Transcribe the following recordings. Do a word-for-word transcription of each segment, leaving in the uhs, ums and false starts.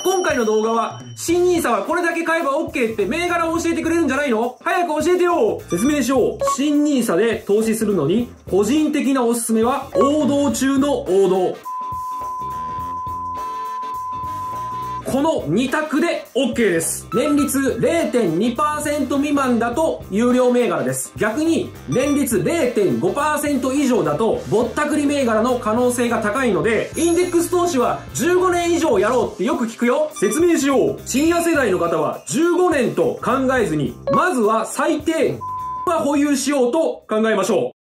今回の動画は、新ニーサはこれだけ買えば OK って銘柄を教えてくれるんじゃないの？早く教えてよ！説明しよう。新ニーサで投資するのに、個人的なおすすめは、王道中の王道。このに択で OK です。年率 れいてんにパーセント 未満だと有料銘柄です。逆に年率 れいてんごパーセント 以上だとぼったくり銘柄の可能性が高いので、インデックス投資はじゅうごねん以上やろうってよく聞くよ。説明しよう。シニア世代の方はじゅうごねんと考えずに、まずは最低は保有しようと考えましょう。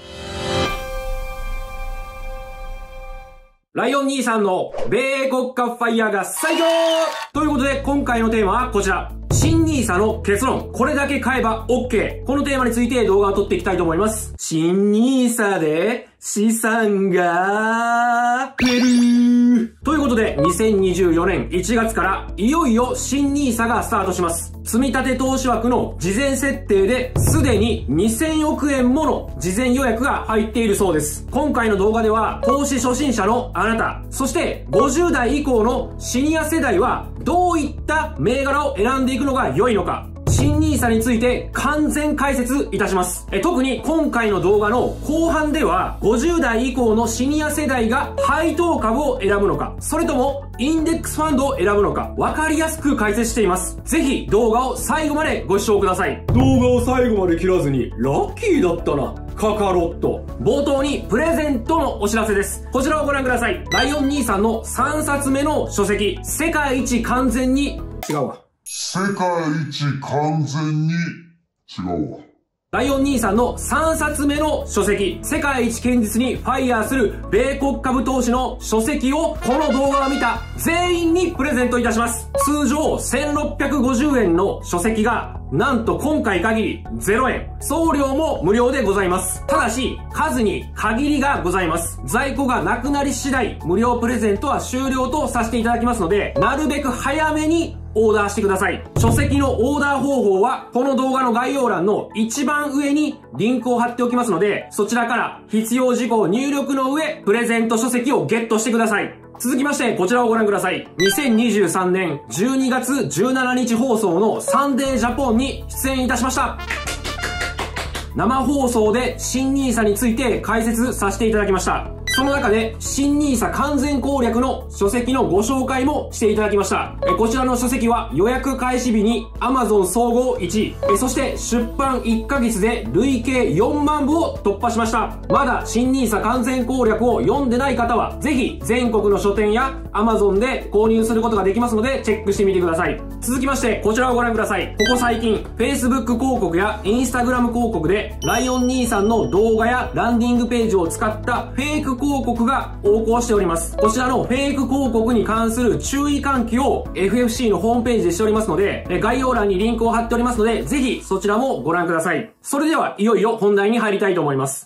ライオン兄さんの米国家ファイヤーが最強ということで、今回のテーマはこちら。新ニーサの結論。これだけ買えば OK。このテーマについて動画を撮っていきたいと思います。新ニーサで資産が増えるということで、にせんにじゅうよねんいちがつからいよいよ新ニーサがスタートします。積立投資枠の事前設定ですでににせんおくえんもの事前予約が入っているそうです。今回の動画では投資初心者のあなた、そしてごじゅうだい以降のシニア世代はどういった銘柄を選んでいくのが良いのか、新ニーサについて完全解説いたします。え特に今回の動画の後半ではごじゅうだい以降のシニア世代が配当株を選ぶのか、それともインデックスファンドを選ぶのか、わかりやすく解説しています。ぜひ動画を最後までご視聴ください。動画を最後まで切らずにラッキーだったな。カカロット。冒頭にプレゼントのお知らせです。こちらをご覧ください。ライオン兄さんのさんさつめの書籍、世界一完全に、違うわ。 世界一完全に違うわ。 ライオン兄さんのさんさつめの書籍、世界一堅実にファイヤーする米国株投資の書籍をこの動画を見た全員にプレゼントいたします。通常せんろっぴゃくごじゅうえんの書籍がなんと今回限りゼロえん。送料も無料でございます。ただし、数に限りがございます。在庫がなくなり次第、無料プレゼントは終了とさせていただきますので、なるべく早めにオーダーしてください。書籍のオーダー方法は、この動画の概要欄の一番上にリンクを貼っておきますので、そちらから必要事項入力の上、プレゼント書籍をゲットしてください。続きまして、こちらをご覧ください。にせんにじゅうさんねんじゅうにがつじゅうしちにち放送のサンデージャポンに出演いたしました。生放送で新ニーサについて解説させていただきました。その中で、新ニーサ完全攻略の書籍のご紹介もしていただきました。えこちらの書籍は予約開始日に Amazon 総合いちい、えそして出版いっかげつで累計よんまんぶを突破しました。まだ新ニーサ完全攻略を読んでない方は、ぜひ全国の書店や Amazon で購入することができますので、チェックしてみてください。続きまして、こちらをご覧ください。ここ最近、Facebook 広告や Instagram 広告で、ライオン兄さんの動画やランディングページを使ったフェイク広告が横行しております。こちらのフェイク広告に関する注意喚起を エフエフシー のホームページでしておりますので、概要欄にリンクを貼っておりますので、ぜひそちらもご覧ください。それでは、いよいよ本題に入りたいと思います。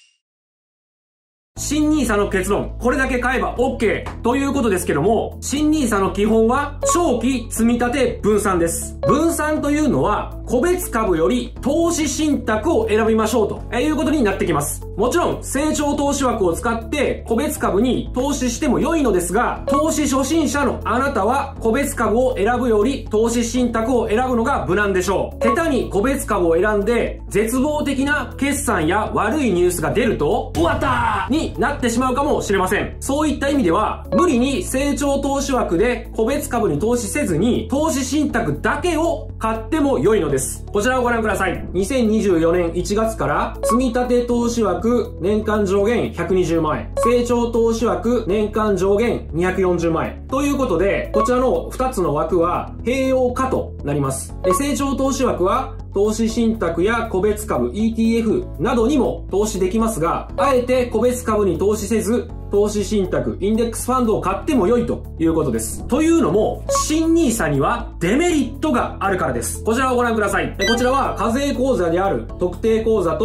新ニーサの結論。これだけ買えば OK ということですけども、新ニーサの基本は長期積み立て分散です。分散というのは、個別株より投資信託を選びましょうということになってきます。もちろん、成長投資枠を使って個別株に投資しても良いのですが、投資初心者のあなたは個別株を選ぶより投資信託を選ぶのが無難でしょう。下手に個別株を選んで、絶望的な決算や悪いニュースが出ると、終わったーになってしまうかもしれません。そういった意味では、無理に成長投資枠で個別株に投資せずに、投資信託だけを買っても良いのです。こちらをご覧ください。にせんにじゅうよねんいちがつから、積み立て投資枠年間上限ひゃくにじゅうまんえん、成長投資枠年間上限にひゃくよんじゅうまんえん。ということで、こちらのふたつの枠は併用可となります。成長投資枠は、投資信託や個別株 イーティーエフ などにも投資できますが、あえて個別株に投資せず、投資信託、インデックスファンドを買っても良いということです。というのも、新ニーサにはデメリットがあるからです。こちらをご覧ください。こちらは課税口座である特定口座と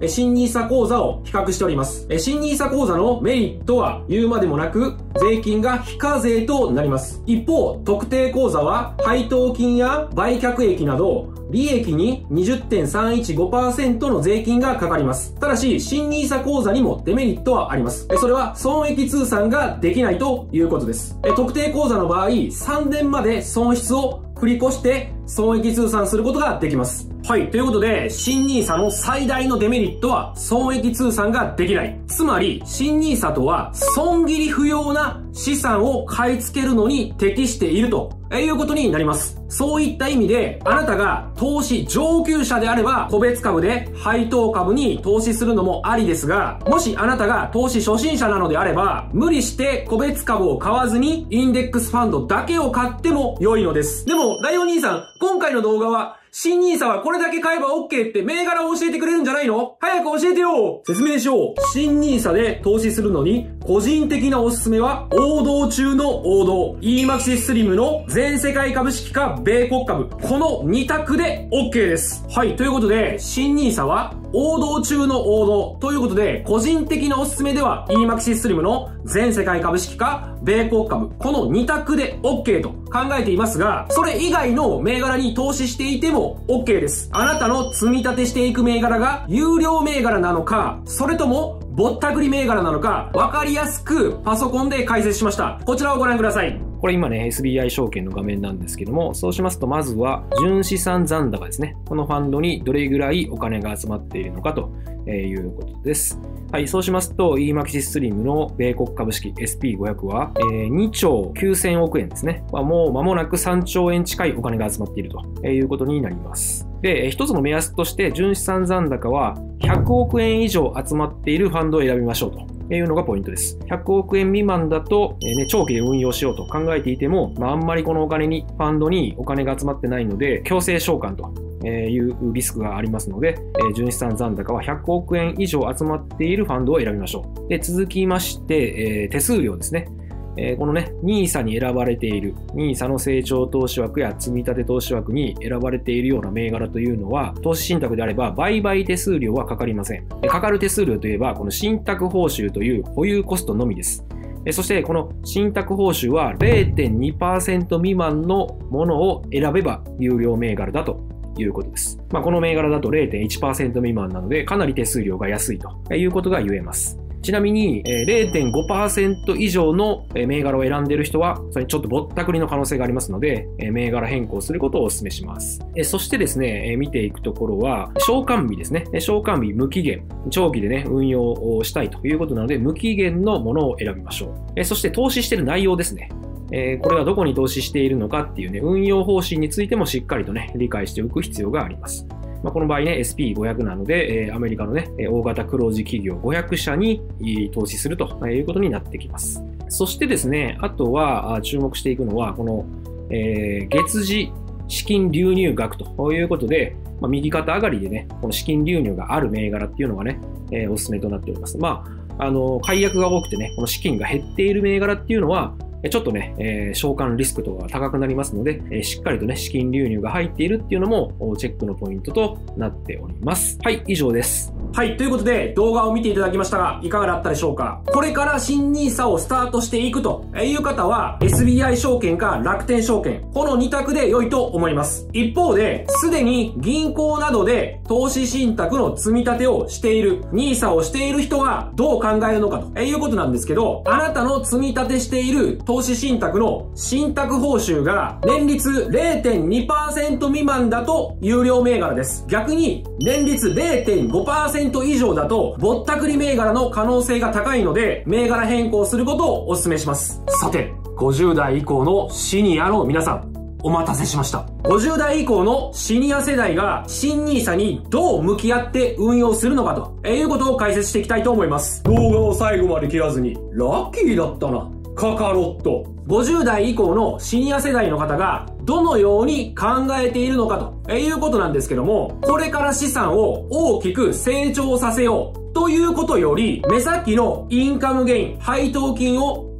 新ニーサ口座を比較しております。新ニーサ口座のメリットは言うまでもなく、税金が非課税となります。一方、特定口座は配当金や売却益など、利益に にじゅってんさんいちごパーセント の税金がかかります。ただし、新ニーサ口座にもデメリットはあります。それは損益通算ができないということです。特定口座の場合、さんねんまで損失を繰り越して損益通算することができます。はい。ということで、新ニーサの最大のデメリットは損益通算ができない。つまり、新ニーサとは損切り不要な資産を買い付けるのに適しているということになります。そういった意味で、あなたが投資上級者であれば、個別株で配当株に投資するのもありですが、もしあなたが投資初心者なのであれば、無理して個別株を買わずに、インデックスファンドだけを買っても良いのです。でも、ライオン兄さん、今回の動画は、新ニーサはこれだけ買えば OK って銘柄を教えてくれるんじゃないの？早く教えてよ！説明しよう。新ニーサで投資するのに、個人的なおすすめは、王道中の王道。イーマキシスリムの全世界株式か米国株。このに択で OK です。はい。ということで、新ニーサは、王道中の王道。ということで、個人的なおすすめでは、イーマキシスリムの全世界株式か米国株。このに択で OK と考えていますが、それ以外の銘柄に投資していても OK です。あなたの積み立てしていく銘柄が有料銘柄なのか、それともぼったくり銘柄なのか、わかりやすくパソコンで解説しました。こちらをご覧ください。これ今ね、エスビーアイ 証券の画面なんですけども、そうしますとまずは、純資産残高ですね。このファンドにどれぐらいお金が集まっているのかということです。はい、そうしますと、イーマキシスリムの米国株式 エスピーごひゃく は、えー、にちょうきゅうせんおくえんですね。もう間もなくさんちょうえん近いお金が集まっているということになります。で、一つの目安として、純資産残高はひゃくおくえん以上集まっているファンドを選びましょうと。いうのがポイントです。ひゃくおくえん未満だと、えーね、長期で運用しようと考えていても、まあ、あんまりこのお金に、ファンドにお金が集まってないので、強制償還というリスクがありますので、えー、純資産残高はひゃくおくえん以上集まっているファンドを選びましょう。で、続きまして、えー、手数料ですね。えー、このね、ニーサ に選ばれている、ニーサ の成長投資枠や積立投資枠に選ばれているような銘柄というのは、投資信託であれば売買手数料はかかりません。かかる手数料といえば、この信託報酬という保有コストのみです。そして、この信託報酬は れいてんにパーセント 未満のものを選べば有料銘柄だということです。まあ、この銘柄だと れいてんいちパーセント 未満なので、かなり手数料が安いということが言えます。ちなみに れいてんごパーセント 以上の銘柄を選んでいる人は、それにちょっとぼったくりの可能性がありますので、銘柄変更することをお勧めします。そしてですね、見ていくところは、償還日ですね。償還日無期限。長期でね、運用をしたいということなので、無期限のものを選びましょう。そして投資している内容ですね。これはどこに投資しているのかっていうね、運用方針についてもしっかりとね、理解しておく必要があります。まあ、この場合ね、エスピーごひゃく なので、えー、アメリカのね、大型黒字企業ごひゃくしゃに投資するということになってきます。そしてですね、あとは注目していくのは、この、えー、月次資金流入額ということで、まあ、右肩上がりでね、この資金流入がある銘柄っていうのがね、えー、おすすめとなっております。まあ、あの、解約が多くてね、この資金が減っている銘柄っていうのは、ちょっとね、えー、償還リスクとかが高くなりますので、えー、しっかりとね、資金流入が入っているっていうのもチェックのポイントとなっております。はい、以上です。はい、ということで動画を見ていただきましたが、いかがだったでしょうか？これから新ニーサをスタートしていくという方は、エスビーアイ 証券か楽天証券、このに択で良いと思います。一方で、すでに銀行などで投資信託の積み立てをしている、ニーサをしている人はどう考えるのかということなんですけど、あなたの積み立てしている投資信託の信託報酬が年率 れいてんにパーセント 未満だと有料銘柄です。逆に年率 れいてんごパーセント 以上だとぼったくり銘柄の可能性が高いので、銘柄変更することをお勧めします。さて、ごじゅう代以降のシニアの皆さん、お待たせしました。ごじゅう代以降のシニア世代が新ニーサにどう向き合って運用するのかということを解説していきたいと思います。動画を最後まで切らずに、ラッキーだったな。カカロット。ごじゅう代以降のシニア世代の方がどのように考えているのかということなんですけども、これから資産を大きく成長させようということより、目先のインカムゲイン、配当金を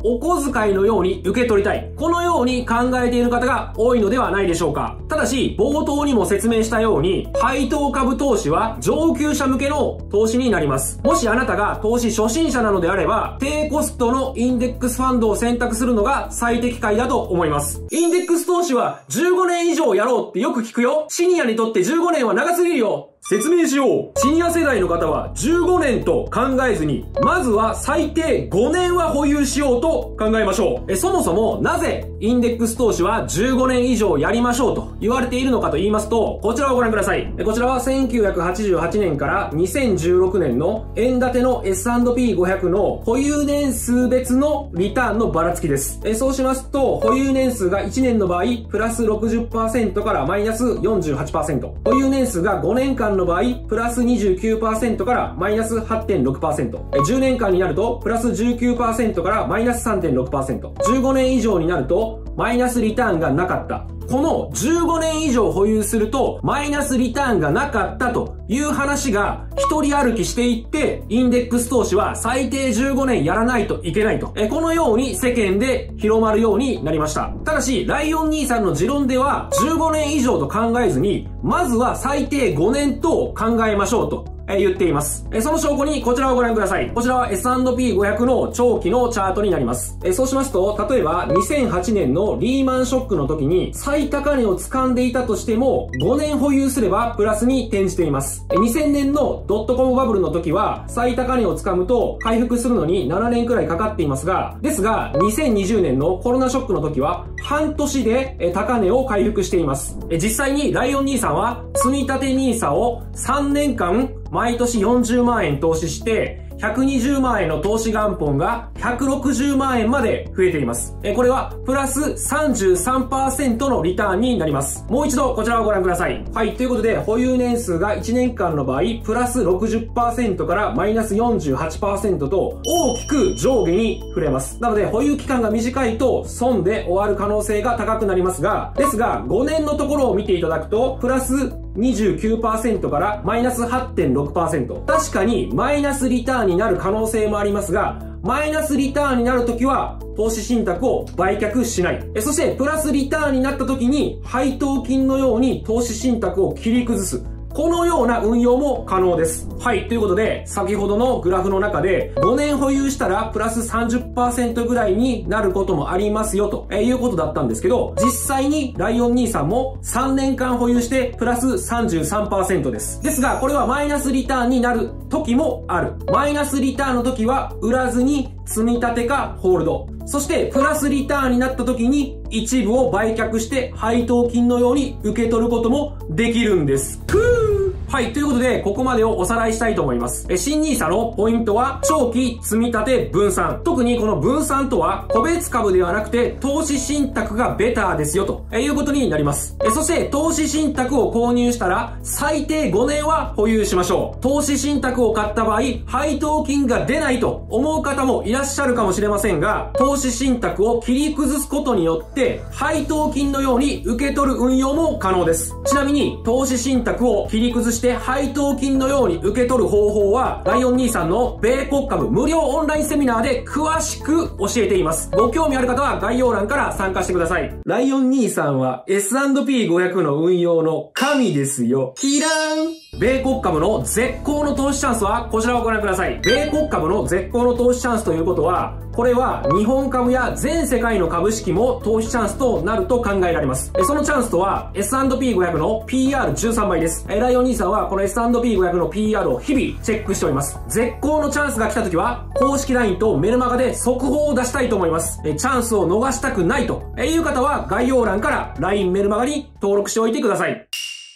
お小遣いのように受け取りたい。このように考えている方が多いのではないでしょうか。ただし、冒頭にも説明したように、配当株投資は上級者向けの投資になります。もしあなたが投資初心者なのであれば、低コストのインデックスファンドを選択するのが最適解だと思います。インデックス投資はじゅうごねん以上やろうってよく聞くよ。シニアにとってじゅうごねんは長すぎるよ。説明しよう。シニア世代の方はじゅうごねんと考えずに、まずは最低ごねんは保有しようと考えましょう。え、そもそもなぜインデックス投資はじゅうごねん以上やりましょうと言われているのかと言いますと、こちらをご覧ください。こちらはせんきゅうひゃくはちじゅうはちねんからにせんじゅうろくねんの円建ての エスアンドピーごひゃく の保有年数別のリターンのばらつきです。え、そうしますと、保有年数がいちねんの場合、プラス ろくじゅっパーセント からマイナス よんじゅうはちパーセント。保有年数がごねんかんの場合、プラス にじゅうきゅうパーセント からマイナス はちてんろくパーセント。じゅうねんかんになると、プラス じゅうきゅうパーセント からマイナス さんてんろくパーセント。じゅうごねん以上になると、マイナスリターンがなかった。このじゅうごねん以上保有するとマイナスリターンがなかったという話が一人歩きしていって、インデックス投資は最低じゅうごねんやらないといけないと。え、このように世間で広まるようになりました。ただし、ライオン兄さんの持論ではじゅうごねん以上と考えずに、まずは最低ごねんと考えましょうと。え言っています。えその証拠にこちらをご覧ください。こちらは エスアンドピーごひゃく の長期のチャートになります。えそうしますと、例えばにせんはちねんのリーマンショックの時に最高値を掴んでいたとしてもごねん保有すればプラスに転じています。えにせんねんのドットコムバブルの時は最高値を掴むと回復するのにななねんくらいかかっていますが、ですがにせんにじゅうねんのコロナショックの時は半年でえ高値を回復しています。え実際にライオン兄さんは積立 ニーサ をさんねんかん毎年よんじゅうまんえん投資して、ひゃくにじゅうまんえんの投資元本がひゃくろくじゅうまんえんまで増えています。えこれはプラス さんじゅうさんパーセント のリターンになります。もう一度こちらをご覧ください。はい、ということで保有年数がいちねんかんの場合、プラス ろくじゅっパーセント からマイナス よんじゅうはちパーセント と大きく上下に触れます。なので保有期間が短いと損で終わる可能性が高くなりますが、ですがごねんのところを見ていただくと、プラスにじゅうきゅうパーセント からマイナス はちてんろくパーセント。確かにマイナスリターンになる可能性もありますが、マイナスリターンになるときは投資信託を売却しない。えそしてプラスリターンになったときに配当金のように投資信託を切り崩す。このような運用も可能です。はい。ということで、先ほどのグラフの中で、ごねん保有したらプラス さんじゅっパーセント ぐらいになることもありますよ、ということだったんですけど、実際にライオン兄さんもさんねんかん保有してプラス さんじゅうさんパーセント です。ですが、これはマイナスリターンになる時もある。マイナスリターンの時は、売らずに積み立てかホールド。そして、プラスリターンになった時に、一部を売却して配当金のように受け取ることもできるんです。ふーはい。ということで、ここまでをおさらいしたいと思います。え、新ニーサのポイントは、長期積み立て分散。特にこの分散とは、個別株ではなくて、投資信託がベターですよ、ということになります。え、そして、投資信託を購入したら、最低ごねんは保有しましょう。投資信託を買った場合、配当金が出ないと思う方もいらっしゃるかもしれませんが、投資信託を切り崩すことによって、配当金のように受け取る運用も可能です。ちなみに、投資信託を切り崩して、配当金のように受け取る方法は、ライオン兄さんの米国株無料オンラインセミナーで詳しく教えています。ご興味ある方は概要欄から参加してください。ライオン兄さんは エスアンドピーごひゃく の運用の神ですよ。キラーン米国株の絶好の投資チャンスはこちらをご覧ください。米国株の絶好の投資チャンスということは、これは日本株や全世界の株式も投資チャンスとなると考えられます。そのチャンスとは エスアンドピーごひゃく の ピーアールじゅうさん 倍です。ライオン兄さんはこの エスアンドピーごひゃく の ピーアール を日々チェックしております。絶好のチャンスが来た時は公式 ライン とメルマガで速報を出したいと思います。チャンスを逃したくないという方は概要欄から ライン メルマガに登録しておいてください。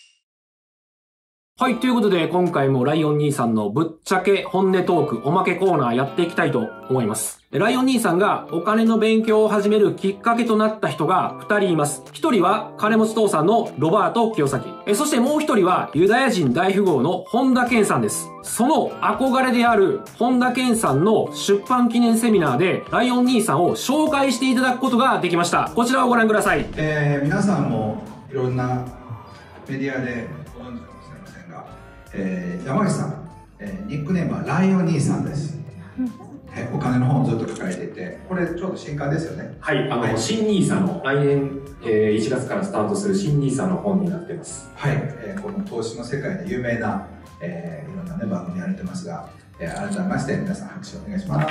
はい。ということで、今回もライオン兄さんのぶっちゃけ本音トークおまけコーナーやっていきたいと思います。ライオン兄さんがお金の勉強を始めるきっかけとなった人がふたりいます。ひとりは金持ち父さんのロバート清崎。え、そしてもうひとりはユダヤ人大富豪の本田健さんです。その憧れである本田健さんの出版記念セミナーでライオン兄さんを紹介していただくことができました。こちらをご覧ください。 えー、皆さんもいろんなメディアでご存知かもしれませんが、えー、山口さん、えー、ニックネームはライオン兄さんです。 えお金の本をずっと書かれていて、これちょうど新刊ですよね。 はい、あの、はい、新ニーサの来年、えー、いちがつからスタートする新ニーサの本になっています。 はい、えー、この投資の世界で有名な、えー、いろんなね番組やられてますが、えー、改めまして皆さん拍手をお願いします。あ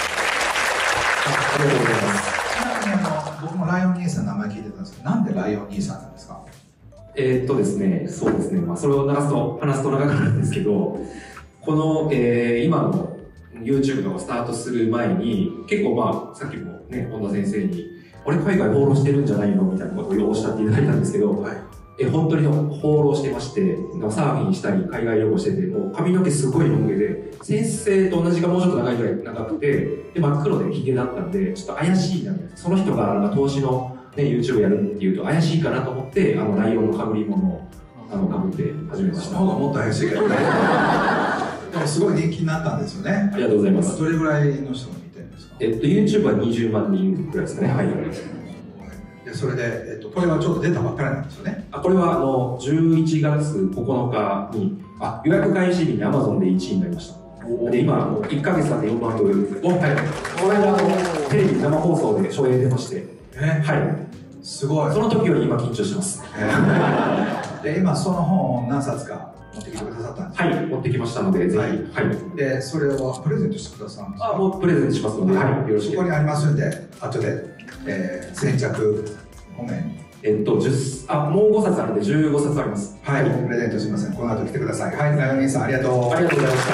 りがとうございます。ちなみにあの僕もライオンニーサの名前聞いてたんですけど、なんでライオンニーサなんですか？ えーっとですね、そうですね、まあ、それを流すと話すと長くなるんですけど、この、えー、今の YouTube がスタートする前に、結構まあ、さっきもね、本田先生に、俺海外放浪してるんじゃないのみたいなことをおっしゃっていただいたんですけど、はい、え本当に放浪してまして、サーフィンしたり、海外旅行してて、もう髪の毛すごいロン毛で、先生と同じかもうちょっと長いぐらい長くて、で、真っ黒でヒゲだったんで、ちょっと怪しいなみたいな。その人がなんか投資の、ね、YouTube やるっていうと怪しいかなと思って、あの、ライオンの被り物を、あの、被って始めました。 その方がもっと怪しいけどね。でもすごい人気になったんですよね。 ありがとうございます。 どれぐらいの人が見てるんですか？ えっと、YouTube はにじゅうまんにんぐらいですかね。はい。 で、それで、えっと、これはちょっと出たばっかりなんですよね。 あ、これは、あの、じゅういちがつここのかに、あ、予約開始日に Amazon でいちいになりました。で、今、いっかげつ経ってよんまんドル。お、はい。この間、あの、テレビ生放送で初映出まして。 えはい。 すごい。 その時より今緊張してます。 で、今その本を何冊か持ってきてくださったんですか？ はい、持ってきましたので、ぜひ。はい。 で、それをプレゼントしてくださるんですか？ あ、もうプレゼントしますので、はい、よろしく。 そこにありますんで、後で、えー、先着ごめん。 えっと、じゅっ、あ、もうごさつあるんでじゅうごさつあります。 はい、プレゼントしますね。この後来てください。はい、ライオン兄さんありがとう。 ありがとうございました。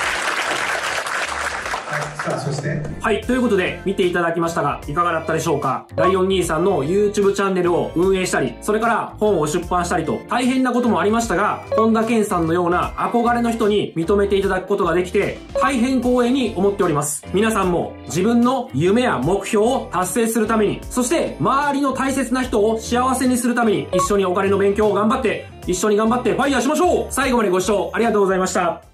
さあ、そして。 はい、ということで、見ていただきましたが、いかがだったでしょうか？ライオン兄さんの YouTube チャンネルを運営したり、それから本を出版したりと、大変なこともありましたが、本田健さんのような憧れの人に認めていただくことができて、大変光栄に思っております。皆さんも自分の夢や目標を達成するために、そして周りの大切な人を幸せにするために、一緒にお金の勉強を頑張って、一緒に頑張ってファイヤーしましょう！最後までご視聴ありがとうございました。